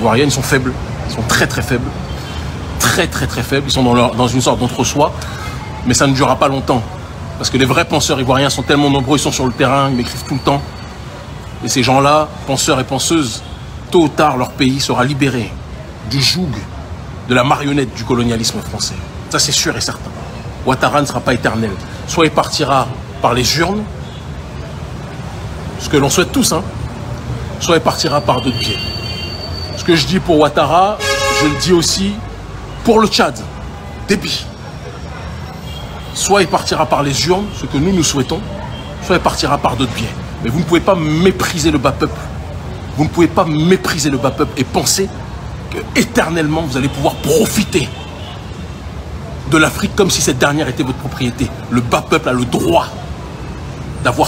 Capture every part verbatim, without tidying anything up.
ivoirienne, ils sont faibles, ils sont très très faibles, très très très faibles, ils sont dans, leur, dans une sorte d'entre-soi, mais ça ne durera pas longtemps, parce que les vrais penseurs ivoiriens sont tellement nombreux, ils sont sur le terrain, ils m'écrivent tout le temps, et ces gens-là, penseurs et penseuses, tôt ou tard, leur pays sera libéré du joug de la marionnette du colonialisme français. Ça c'est sûr et certain. Ouattara ne sera pas éternel, soit il partira par les urnes, ce que l'on souhaite tous, hein, soit il partira par d'autres biais. Ce que je dis pour Ouattara, je le dis aussi pour le Tchad, Déby. Soit il partira par les urnes, ce que nous nous souhaitons, soit il partira par d'autres biais. Mais vous ne pouvez pas mépriser le bas peuple. Vous ne pouvez pas mépriser le bas peuple et penser que éternellement vous allez pouvoir profiter de l'Afrique comme si cette dernière était votre propriété. Le bas peuple a le droit d'avoir...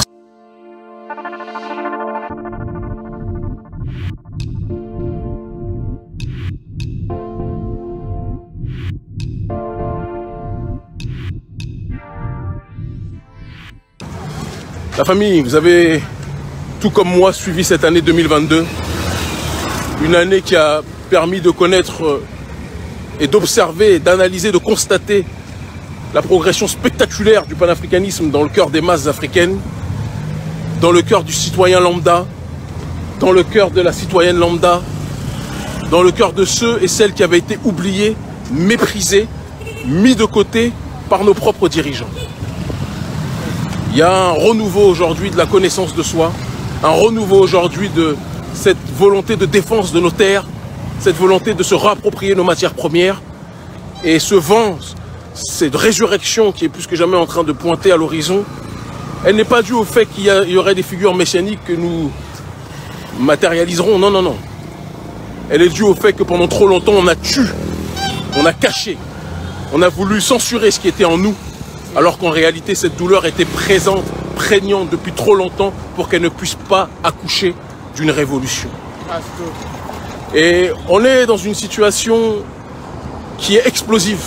La famille, vous avez, tout comme moi, suivi cette année deux mille vingt-deux. Une année qui a permis de connaître et d'observer, d'analyser, de constater la progression spectaculaire du panafricanisme dans le cœur des masses africaines, dans le cœur du citoyen lambda, dans le cœur de la citoyenne lambda, dans le cœur de ceux et celles qui avaient été oubliés, méprisés, mis de côté par nos propres dirigeants. Il y a un renouveau aujourd'hui de la connaissance de soi, un renouveau aujourd'hui de cette volonté de défense de nos terres, cette volonté de se réapproprier nos matières premières. Et ce vent, cette résurrection qui est plus que jamais en train de pointer à l'horizon, elle n'est pas due au fait qu'il y, y aurait des figures messianiques que nous matérialiserons. Non, non, non. Elle est due au fait que pendant trop longtemps, on a tué, on a caché, on a voulu censurer ce qui était en nous, alors qu'en réalité, cette douleur était présente, prégnante depuis trop longtemps pour qu'elle ne puisse pas accoucher d'une révolution. Et on est dans une situation qui est explosive.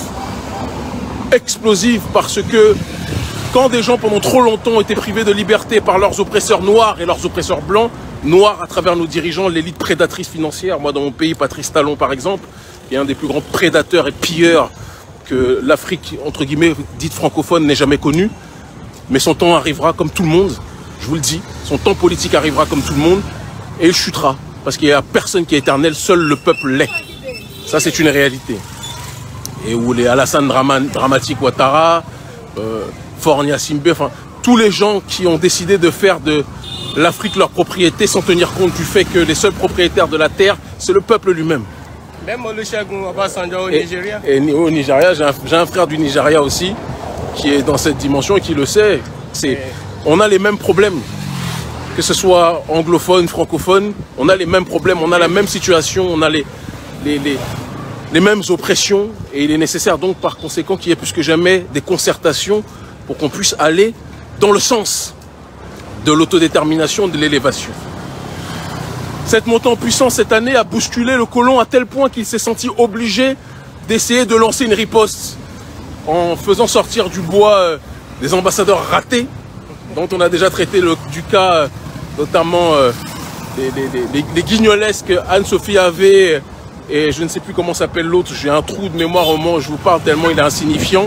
Explosive parce que quand des gens pendant trop longtemps ont été privés de liberté par leurs oppresseurs noirs et leurs oppresseurs blancs, noirs à travers nos dirigeants, l'élite prédatrice financière, moi dans mon pays, Patrice Talon par exemple, est un des plus grands prédateurs et pilleurs que l'Afrique, entre guillemets, dite francophone, n'ait jamais connu. Mais son temps arrivera comme tout le monde, je vous le dis. Son temps politique arrivera comme tout le monde et il chutera. Parce qu'il n'y a personne qui est éternel, seul le peuple l'est. Ça, c'est une réalité. Et où les Alassane Dramati Ouattara, euh, Faure Gnassingbé, enfin, tous les gens qui ont décidé de faire de l'Afrique leur propriété sans tenir compte du fait que les seuls propriétaires de la terre, c'est le peuple lui-même. Même Olusegun Obasanjo au Nigeria. Et, et au Nigeria, j'ai un, un frère du Nigeria aussi qui est dans cette dimension et qui le sait. C'est, on a les mêmes problèmes, que ce soit anglophone, francophone, on a les mêmes problèmes, on a la même situation, on a les, les, les, les mêmes oppressions et il est nécessaire donc par conséquent qu'il y ait plus que jamais des concertations pour qu'on puisse aller dans le sens de l'autodétermination, de l'élévation. Cette montée en puissance cette année a bousculé le colon à tel point qu'il s'est senti obligé d'essayer de lancer une riposte en faisant sortir du bois euh, des ambassadeurs ratés, dont on a déjà traité le, du cas, euh, notamment euh, les, les, les, les guignolesques Anne-Sophie Havé et je ne sais plus comment s'appelle l'autre, j'ai un trou de mémoire au moment où je vous parle tellement il est insignifiant.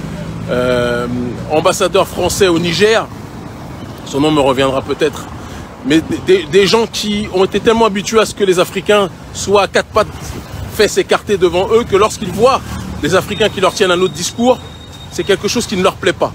Euh, ambassadeur français au Niger, son nom me reviendra peut-être. Mais des, des gens qui ont été tellement habitués à ce que les Africains soient à quatre pattes, fesses écartées devant eux, que lorsqu'ils voient des Africains qui leur tiennent un autre discours, c'est quelque chose qui ne leur plaît pas.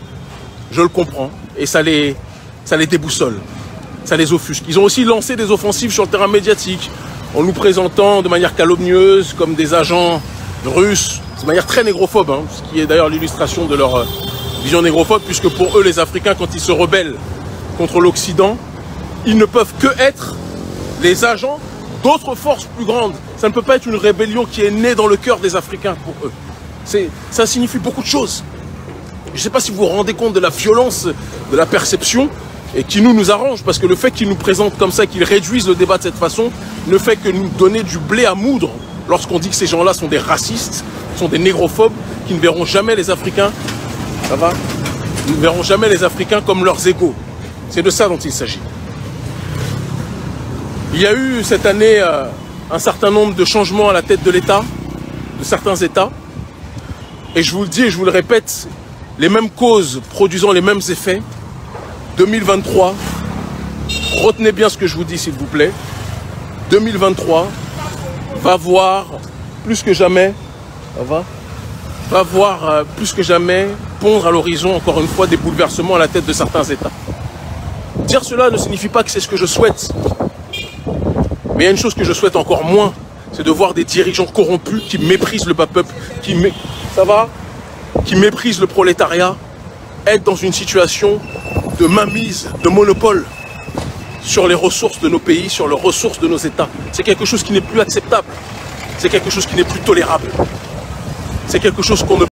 Je le comprends. Et ça les, ça les déboussole. Ça les offusque. Ils ont aussi lancé des offensives sur le terrain médiatique, en nous présentant de manière calomnieuse comme des agents russes, de manière très négrophobe, hein, ce qui est d'ailleurs l'illustration de leur vision négrophobe, puisque pour eux, les Africains, quand ils se rebellent contre l'Occident, ils ne peuvent que être les agents d'autres forces plus grandes. Ça ne peut pas être une rébellion qui est née dans le cœur des Africains pour eux. Ça signifie beaucoup de choses. Je ne sais pas si vous vous rendez compte de la violence de la perception et qui nous nous arrange, parce que le fait qu'ils nous présentent comme ça, qu'ils réduisent le débat de cette façon, ne fait que nous donner du blé à moudre lorsqu'on dit que ces gens-là sont des racistes, sont des négrophobes, qui ne verront jamais les Africains, ça va, ils ne verront jamais les Africains comme leurs égaux. C'est de ça dont il s'agit. Il y a eu cette année euh, un certain nombre de changements à la tête de l'État, de certains États. Et je vous le dis et je vous le répète, les mêmes causes produisant les mêmes effets. deux mille vingt-trois, retenez bien ce que je vous dis s'il vous plaît. deux mille vingt-trois va voir plus que jamais, ça va, va voir euh, plus que jamais pondre à l'horizon encore une fois des bouleversements à la tête de certains États. Dire cela ne signifie pas que c'est ce que je souhaite. Mais il y a une chose que je souhaite encore moins, c'est de voir des dirigeants corrompus qui méprisent le bas peuple, qui, mé... ça va, qui méprisent le prolétariat, être dans une situation de mainmise, de monopole sur les ressources de nos pays, sur les ressources de nos États. C'est quelque chose qui n'est plus acceptable. C'est quelque chose qui n'est plus tolérable. C'est quelque chose qu'on ne